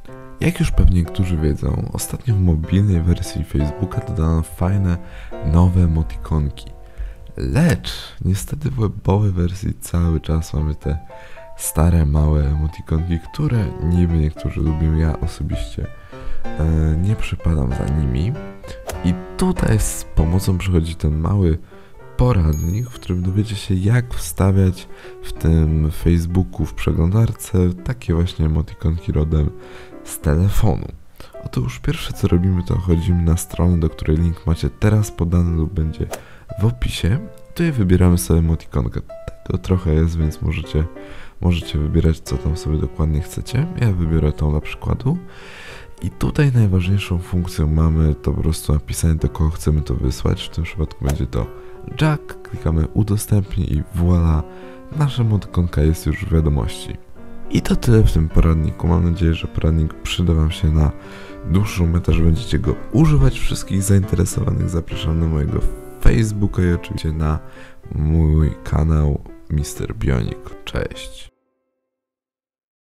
Jak już pewnie niektórzy wiedzą, ostatnio w mobilnej wersji Facebooka dodano fajne, nowe emotikonki. Lecz niestety w webowej wersji cały czas mamy te stare, małe emotikonki, które niby niektórzy lubią, ja osobiście nie przypadam za nimi. I tutaj z pomocą przychodzi ten mały poradnik, w którym dowiecie się, jak wstawiać w tym Facebooku w przeglądarce takie właśnie emotikonki rodem z telefonu. Otóż pierwsze co robimy, to chodzimy na stronę, do której link macie teraz podany lub będzie w opisie. Tutaj wybieramy sobie emotikonkę. Tego trochę jest, więc możecie wybierać, co tam sobie dokładnie chcecie. Ja wybiorę tą dla przykładu. I tutaj najważniejszą funkcją mamy to po prostu napisanie, do kogo chcemy to wysłać. W tym przypadku będzie to Jack. Klikamy udostępnij i voilà, nasza emotikonka jest już w wiadomości. I to tyle w tym poradniku. Mam nadzieję, że poradnik przyda wam się na dłuższą metę, że będziecie go używać. Wszystkich zainteresowanych zapraszam na mojego Facebooka i oczywiście na mój kanał Mr. Bionik. Cześć!